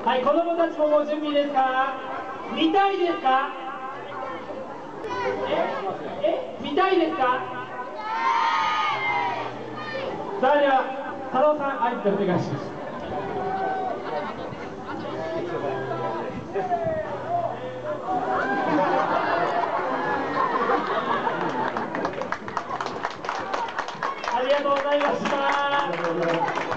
はい、子供たちももう準備ですか？見たいですか？見たいですか？さあ、では太郎さん合図でお願いします。ありがとうございました。